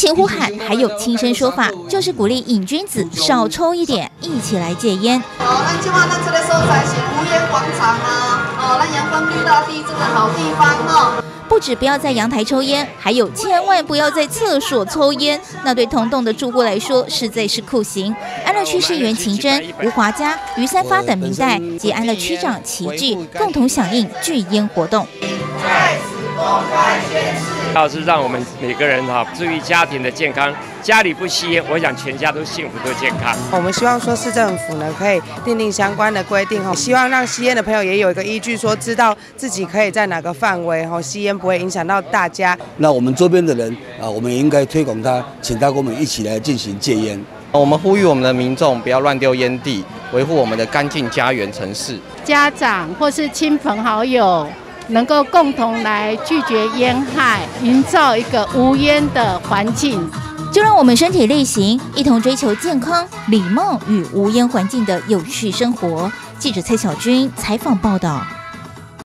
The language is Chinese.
情呼喊，还有亲身说法，就是鼓励瘾君子少抽一点，一起来戒烟。 咱今晚这个所在是无烟广场啊，咱阳光绿大地这个好地方哦。 不止不要在阳台抽烟，还有千万不要在厕所抽烟，那对同栋的住户来说实在是酷刑。安乐区市议员秦真、吴华嘉、于三发等民代及安乐区长齐聚，共同响应拒烟活动。 在此公开宣誓， 要是让我们每个人注意家庭的健康，家里不吸烟，我想全家都幸福都健康。 我们希望说市政府呢可以订定相关的规定，希望让吸烟的朋友也有一个依据，说知道自己可以在哪个范围吸烟不会影响到大家。 那我们周边的人我们也应该推广他，请他跟我们一起来进行戒烟。 我们呼吁我们的民众不要乱丢烟蒂，维护我们的干净家园城市。 家长或是亲朋好友能够共同来拒绝烟害，营造一个无烟的环境。 就让我们身体力行，一同追求健康、礼貌与无烟环境的有序生活。记者蔡小军采访报道。